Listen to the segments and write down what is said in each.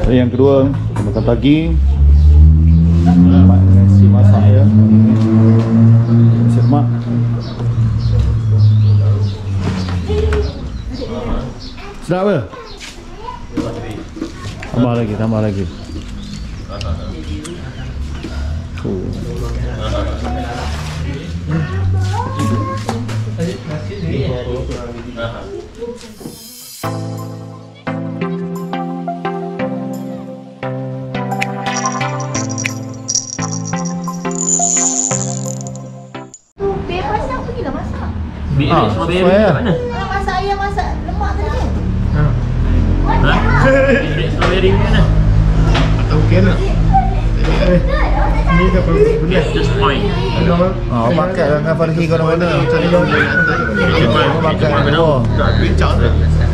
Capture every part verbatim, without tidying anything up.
Yang kedua, makan pagi. Mak nasi masak ya. Nasi lemak. Sedap ke? Tambah lagi, tambah lagi. Oh. Ah, strawberry kat mana? Masak ayam, masak lemak tadi kan? Ha? Strawberry ni mana? Okey lah. Ni dah boleh. Just point. Ah, makan dengan Farhi kau mana? Macam ni. Kau makan apa? Bincang dah.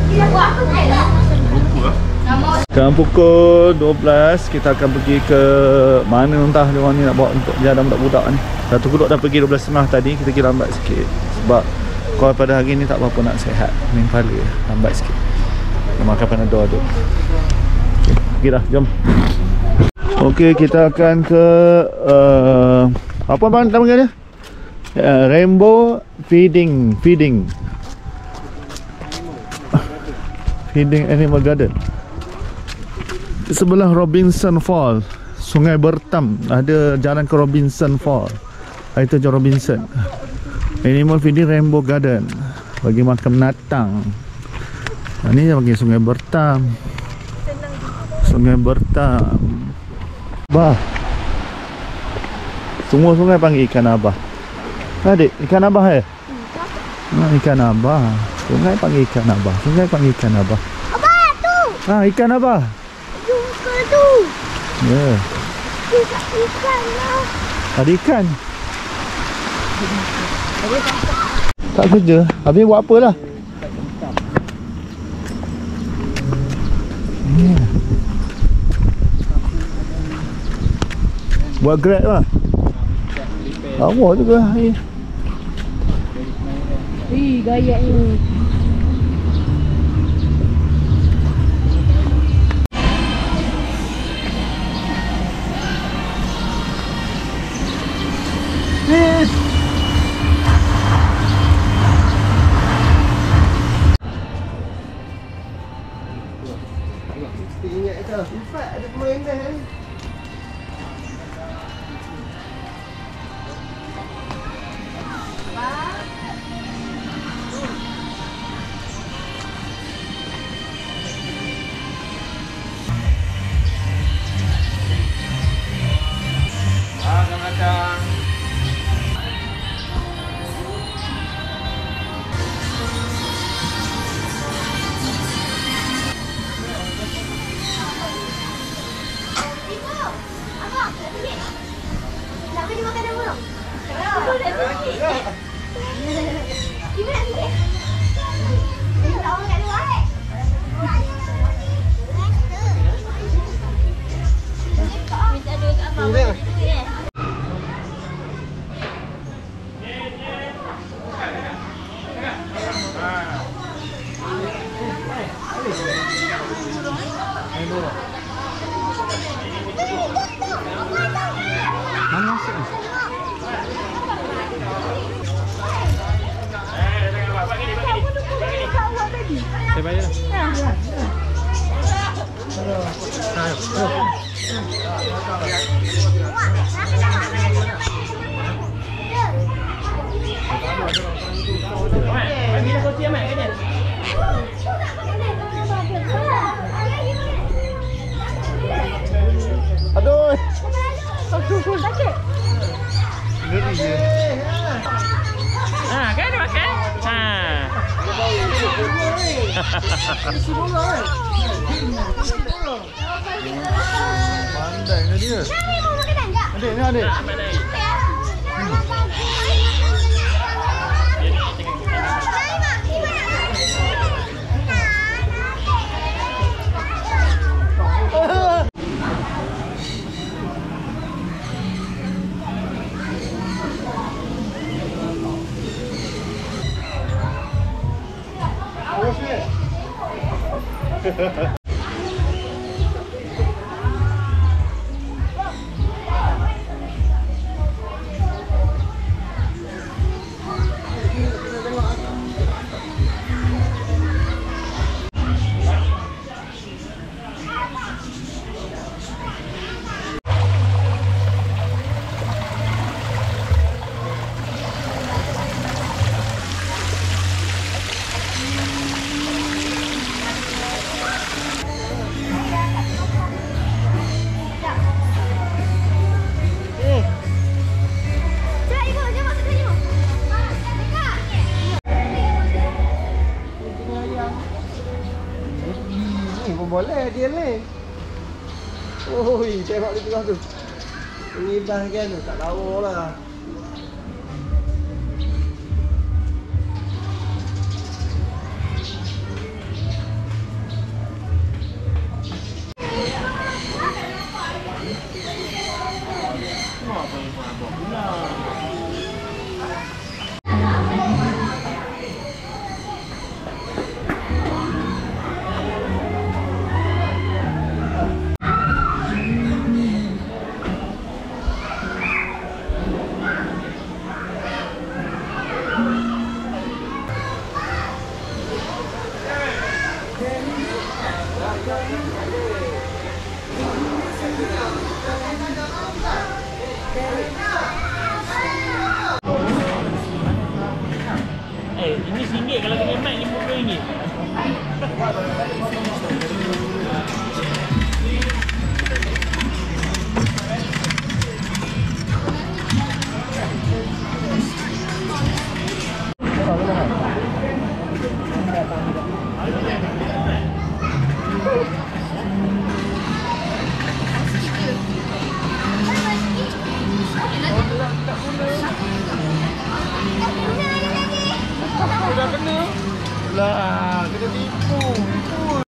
Sekarang pukul dua belas, kita akan pergi ke mana entah dia orang ni nak bawa untuk jalan budak-budak ni. Satu Kuduk dah pergi dua belas tiga puluh tadi, kita pergi lambat sikit. Sebab kau pada hari ni tak apa-apa nak sihat. Main kepala, lambat sikit. Kita makan Panadol tu. Okay, pergi dah, jom. Okey, kita akan ke uh, apa bang nama dia? Uh, Rainbow Feeding Feeding Feeding Animal Garden. Di sebelah Robinson Fall, Sungai Bertam, ada jalan ke Robinson Fall. Itu John Robinson. Animal Feeding Rainbow Garden, bagi makan binatang. Ini dia bagi Sungai Bertam. Sungai Bertam. Bah. Semua sungai panggil ikan abah. Adik, ikan abah eh? Nah, ikan abah. Sungai panggil ikan abah. Sungai panggil ikan abah. Abah tu! Ah, ikan abah. Jumpa tu! Ya. Yeah. Ikan lah. Ada ikan. Tak kerja. Habis buat apa lah? Hmm. Buat grab lah. Awak juga. Eh, gaya ni. Ingat dah. Sifat ada permainan ni. saya bayar lah. Aduh. Aduh, sakit. Ngeri je. Ha, kan dia makan? Ha. Pandai ke dia? Adik ni adik. boleh dia ni. Oi, tengok dia tengah tu. Ngibah kan tu, tak lawa lah. Eh, ini singgit kalau dengan mic lima puluh ringgit. Dah kena. Lah, kena tipu. Tipu.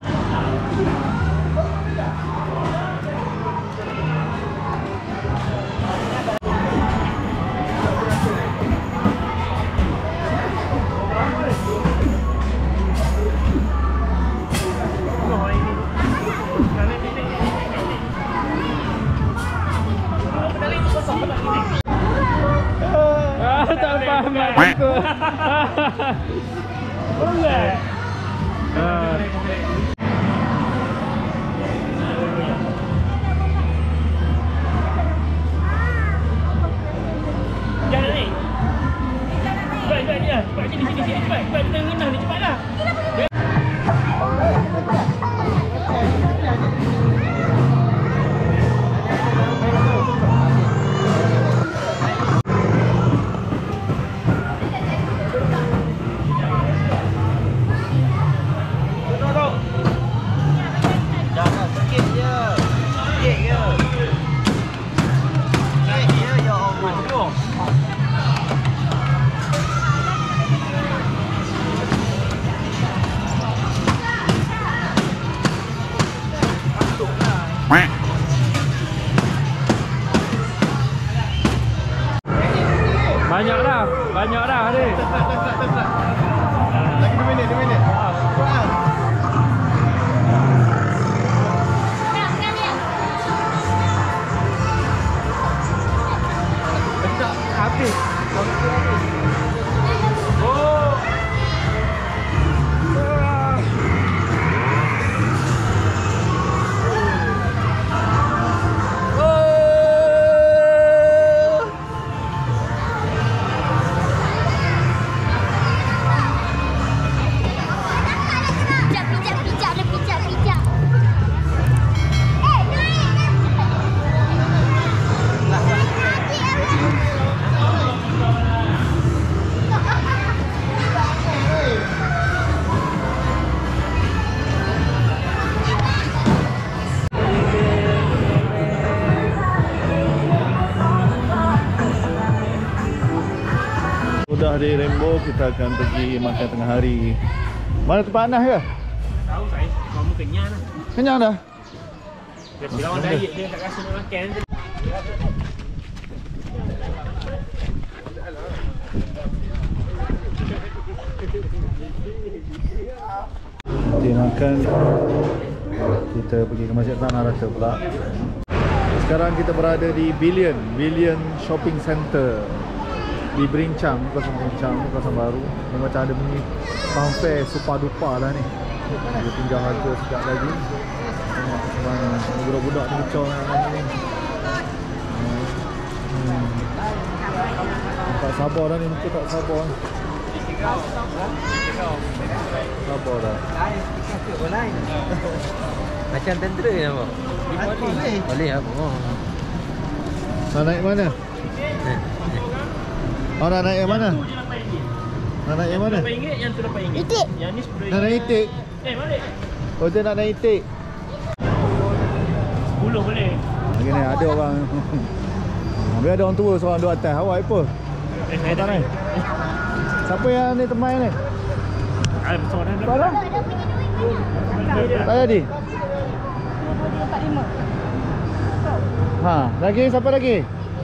Tak faham aku. Boleh. Ah. Jangan ni. Cepat cepat dia. Cepat sini sini sini cepat. Cepat kita rendah ni cepatlah. Banyak dah, banyak dah ni. Lagi dua minit, dua minit. Cepat. Tak habis. Oh. Pijak, pijak, pijak, ada pijak, pijak. Eh, naik, Sudah di Rainbow, kita akan pergi makan tengah hari. Mana tempat Anas ke? Tahu saya, kamu kenyang dah. Kenyang dah? Dia orang diet dia tak rasa nak makan. Kita makan. Kita pergi ke Masjid Tanah Rata pula. Sekarang kita berada di Billion Billion Shopping Center di Berincang, kawasan Berincang, kawasan baru. Ni macam ada bunyi pound fair super duper lah ni. Dia tinggal harga sekejap lagi. Tengok macam mana budak-budak ni kecau nak ni. Hmm. Tak sabar dah ni, muka tak sabar ni. Sabar dah. Macam tentera je apa? Boleh. Boleh apa? Oh. Nak naik mana? Oh, nak naik yang mana? Nak naik yang mana? lapan ringgit, yang tu lapan ringgit. Itik. Yang ni sepuluh Nak ringgit. naik itik. Eh, balik. Oh, dia nak naik itik. sepuluh boleh. Lagi ni ada orang. Biar ada orang tua seorang duduk atas. Awak apa? Eh, saya Kata dah. ni. Siapa yang ni teman ni? Ada besar dah. Mana? Tak jadi. Ha, lagi siapa lagi?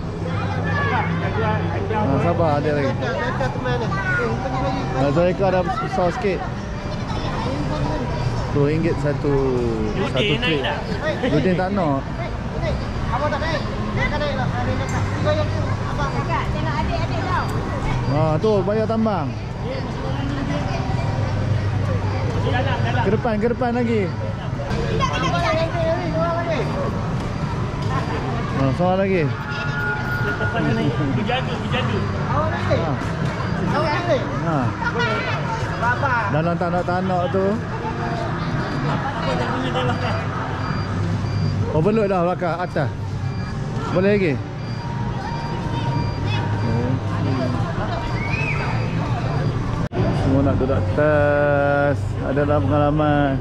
Ha, sabar ada lagi. Dekat teman ni. Ha, Zulaikha ada besar sikit. sepuluh ringgit satu satu Yudin naik trip. tak? Yudin tak nak. Abang tak naik. Dia akan naik lah. Ada dekat. Tiga yang tu. Abang. Kakak, tengok adik-adik tau. Ha, tu bayar tambang. Dalam, dalam. Ke depan, ke depan lagi. Ha, seorang lagi. Depan dah naik. Berjaga, berjaga. Awak naik. Ha. Awak naik. Ha. Bapa. Dalam tanak-tanak tu. Apa tak punya dalam dah. Overload dah belakang atas. Boleh lagi? Oh. Semua nak duduk atas. Adalah pengalaman.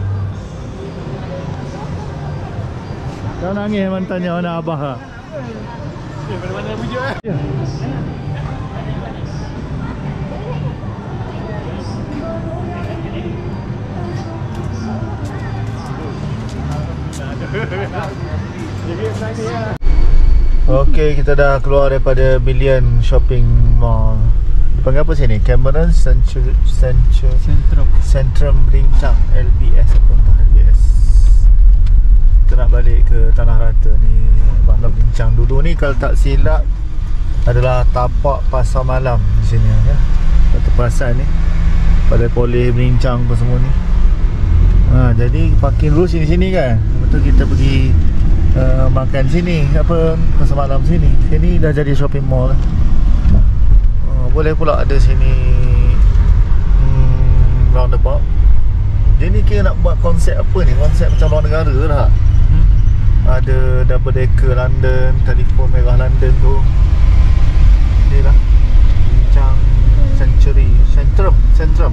Kau nangis memang tanya mana abah lah. Eh, mana-mana bujuk eh. Ya. Okey, kita dah keluar daripada Million Shopping Mall. Dipanggil apa sini? Cameron Central Central Sentrum. Centrum Belincang, L B S apa entah L B S. Kita nak balik ke Tanah Rata ni, Bandar Belincang. Dulu ni kalau tak silap adalah tapak pasar malam di sini ya. Satu perasan ni. Pada Polis Belincang apa semua ni. Ha, jadi parking dulu sini-sini kan. Lepas tu kita pergi uh, makan sini, apa, pasar malam sini. Sini dah jadi shopping mall. Uh, boleh pula ada sini hmm, roundabout. Dia ni kira nak buat konsep apa ni? Konsep macam luar negara lah. hmm? Ada double decker London, telefon merah London tu. Ni lah Belincang Century Centrum Centrum.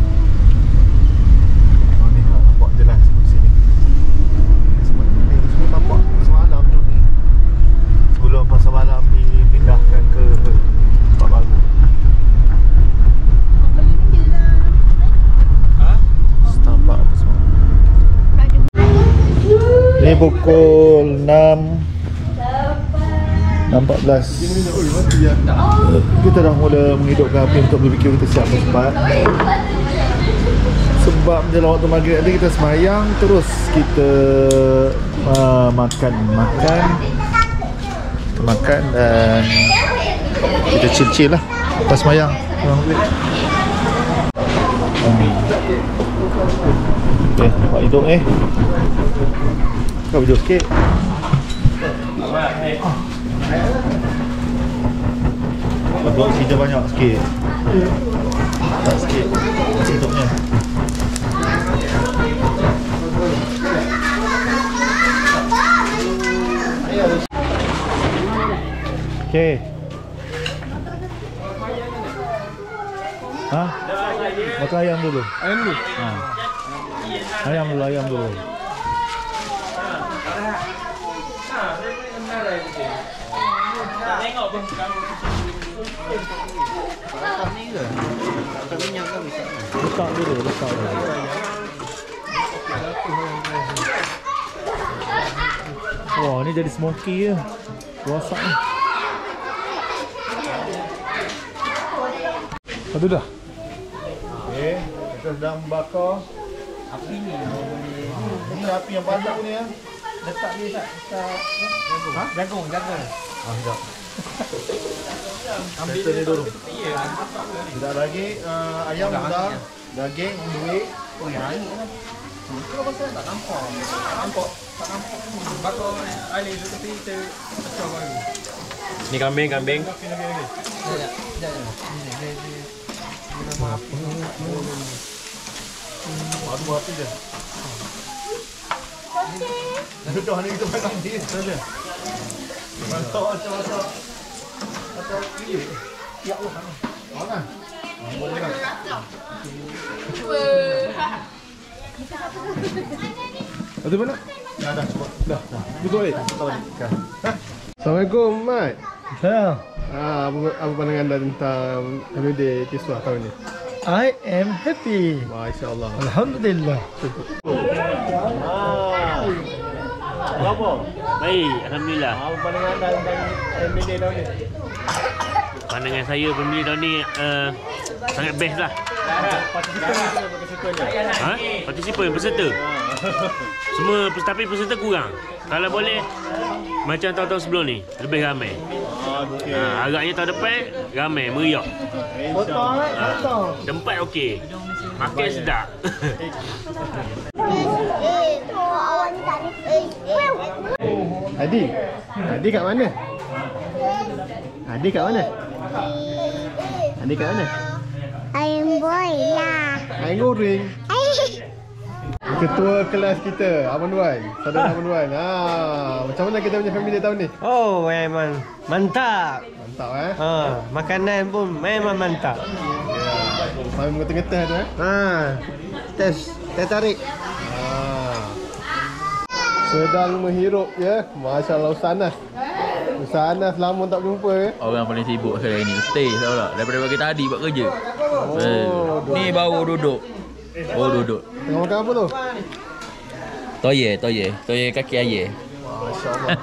Oh ni lah, nampak jelas di sini. Semua ni semua nampak pasar malam tu ni. Sebelum pasar malam dipindahkan ke tempat baru. Starbucks apa semua. Ni pukul enam enam empat belas. Kita dah mula menghidupkan api untuk B B Q. Kita siap cepat. Sebab menjelang waktu maghrib nanti kita semayang, terus kita uh, makan makan kita makan dan kita chill-chill lah lepas semayang. Okay, nampak hidup eh. Kau hidup sikit. Buat oksigen banyak sikit. Tak sikit. Masih hidupnya. Okay. Ha? Makan ayam dulu. Ayam dulu. Ha. Ayam dulu, ayam dulu. Tengok pun. Ni ke? Tak minyak ke bisa? Letak dulu, letak dulu. Wah, ni jadi smoky je. Rosak ni. Aduh dah. Okey, kita sedang bakar Api ni. Ini api yang banyak ni ya. Letak dia tak? Letak. Ha? Jagung, jagung. Ah, sekejap. Ambil Settle ni dulu. Ya. Sekejap lagi uh, ayam dah, daging, duit. Oh, yang ni kan. Kalau pasal tak nampak. Tak nampak. Tak nampak. Bakar air tu tapi kita pecah baru. Ni kambing, kambing. Sekejap, sekejap. Ni, ni, ni. Nama apa? Baru hati je. Dah ni kita makan ni saja. Mantap macam macam. Atau ini. Ya Allah. Mana? Boleh kan? Ada mana? Dah dah cukup. Dah, dah. Duduk balik. Assalamualaikum, Mat. Saya Ah, apa, apa pandangan anda tentang Family Day Kiswah tahun ni? I am happy. Masya-Allah. Alhamdulillah. Ah. Apa? Baik, Alhamdulillah. Apa pandangan anda tentang Family Day tahun ni? Pandangan saya pemilih tahun ni uh, sangat best lah. Ha? Partisipan, peserta. Semua, tapi peserta kurang. Kalau boleh, macam tahun-tahun sebelum ni, lebih ramai. Okey. Ha, agaknya tahun depan, ramai, meriah. Potong eh, Ha, potong. tempat okey. Makan sedap. Eh, awak ni tak ada. Eh, Adi. Adi kat mana? Adi kat mana? Adi kat mana? ayam boy lah. Air goreng. Ketua kelas kita, Abang Duan. Saudara Abang Duan. Ha, macam mana kita punya family day tahun ni? Oh, memang mantap. Mantap eh. Ha, makanan pun memang mantap. Ya. Sampai mengetah-ngetah tu eh. Ha, tes, teh tarik. Ha. Sedang menghirup ya. Masya-Allah Ustaz Anas. Ustaz Anas lama tak jumpa ya. Orang paling sibuk sekarang ni. Stay tahu tak? Daripada pagi tadi buat kerja. Oh, Ni baru duduk. Baru duduk. tengah makan apa tu? Toye, toye. Toye kaki ayam. Masya-Allah.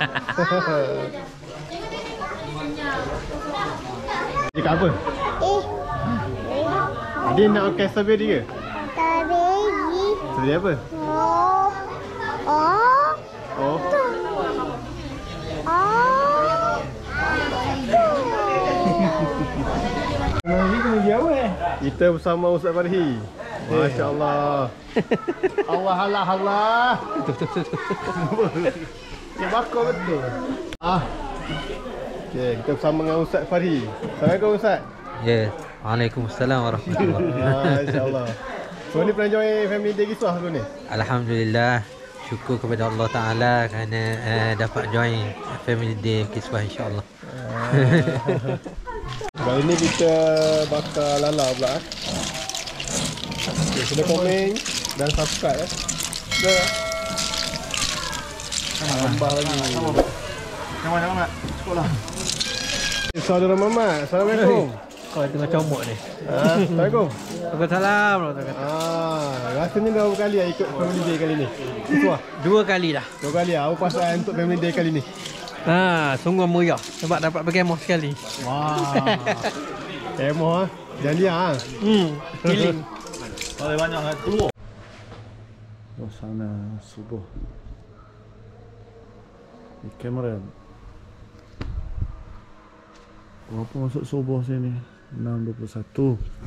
Dia kat apa? Eh, Dia nak pakai strawberry ke? strawberry. Strawberry apa? Oh. Oh. Oh. Oh. Ini kena jawab eh. Kita bersama Ustaz Farhi. Masya-Allah. Allah Allah Allah. Dia bakar betul. Ah. Okey, kita bersama dengan Ustaz Farhi. Assalamualaikum Ustaz. Ya, Waalaikumsalam warahmatullahi. Masya-Allah. So ni pernah join Family Day Kiswah tu ni? Alhamdulillah, syukur kepada Allah Taala kerana uh, dapat join Family Day Kiswah insya-Allah. Kali ni kita bakar lala pula eh. Okay, kena komen dan subscribe eh. Dah. Tambah lagi. Yang mana Mat? Cukup lah. Saudara Mamat, Assalamualaikum. Kau tengah comot ni. Ah, Assalamualaikum. Waalaikumsalam. Ah, rasanya dah berapa kali lah ikut Family Day kali ni? Kiswah. Dua kali dah. Dua kali lah. Apa perasaan untuk Family Day kali ni? Ha, sungguh meriah sebab dapat berkemah sekali. Wah. Emoh ah. Janji ah. Hmm, feeling. Boleh banyak kan keluar. Suasana subuh di kamera. Berapa masuk subuh sini? enam dua puluh satu.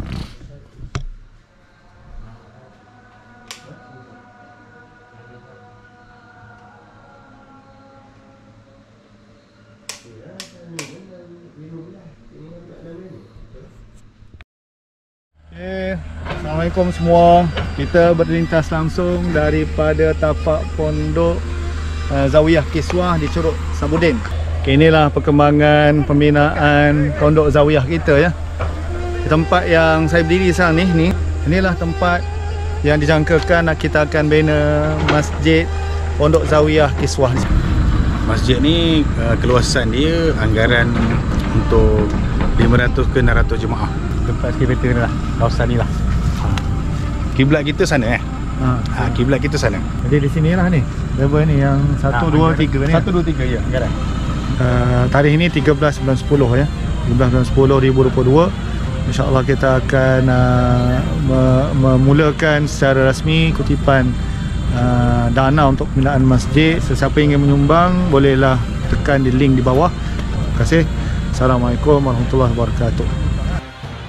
Okay. Assalamualaikum semua. Kita berlintas langsung daripada tapak pondok uh, Zawiyah Kiswah di Curug Sabudin. Okay, inilah perkembangan pembinaan pondok Zawiyah kita ya. Di tempat yang saya berdiri sekarang ni, ni inilah tempat yang dijangkakan kita akan bina masjid pondok Zawiyah Kiswah. Masjid ni uh, keluasan dia anggaran untuk lima ratus ke enam ratus jemaah. Tempat kereta ni lah, kawasan ni lah. Kiblat kita sana eh. Ha. Ha, kiblat kita sana. Jadi di sini lah ni. Level ni yang satu, dua, tiga ni. Satu, dua, tiga ya. Anggaran. Uh, tarikh ini tiga belas bulan sepuluh ya. tiga belas bulan sepuluh dua ribu dua puluh dua. InsyaAllah kita akan uh, me- memulakan secara rasmi kutipan uh, dana untuk pembinaan masjid. Sesiapa yang ingin menyumbang bolehlah tekan di link di bawah. Terima kasih. Assalamualaikum warahmatullahi wabarakatuh.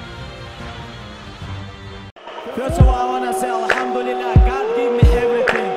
First of all, I wanna say Alhamdulillah, God give me everything.